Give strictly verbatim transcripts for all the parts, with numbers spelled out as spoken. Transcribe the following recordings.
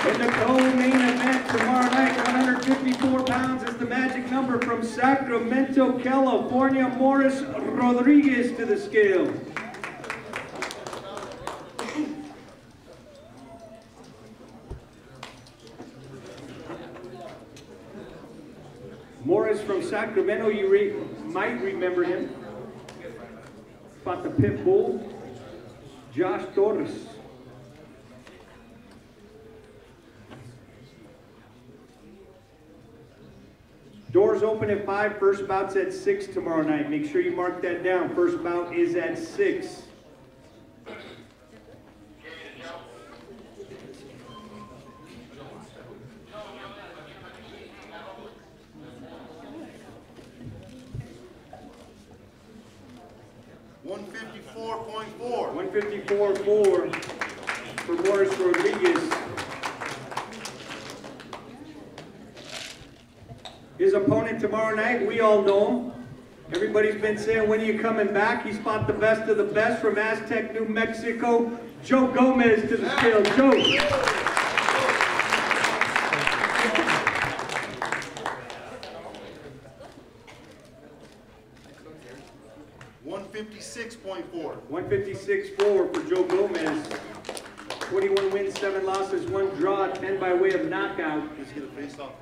In the co-main event tomorrow night, one hundred fifty-four pounds is the magic number from Sacramento, California, Moris Rodriguez to the scale. Morris from Sacramento, you re might remember him. Fought the pit bull, Josh Torres. Doors open at five, first bout's at six tomorrow night. Make sure you mark that down. First bout is at six. one fifty-four point four. one fifty-four point four for Moris Rodriguez. His opponent tomorrow night, we all know him. Everybody's been saying, when are you coming back? He's fought the best of the best from Aztec, New Mexico. Joe Gomez to the scale. Joe. one fifty-six point four. one fifty-six point four for Joe Gomez. twenty-one wins, seven losses, one draw, ten by way of knockout. Let's get a face off.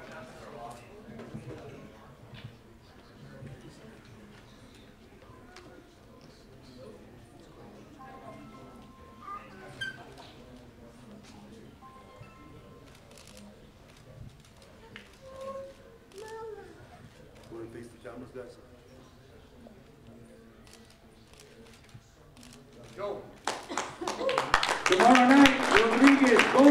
Want to face the cameras, guys? Tomorrow night, Rodriguez, Gomez.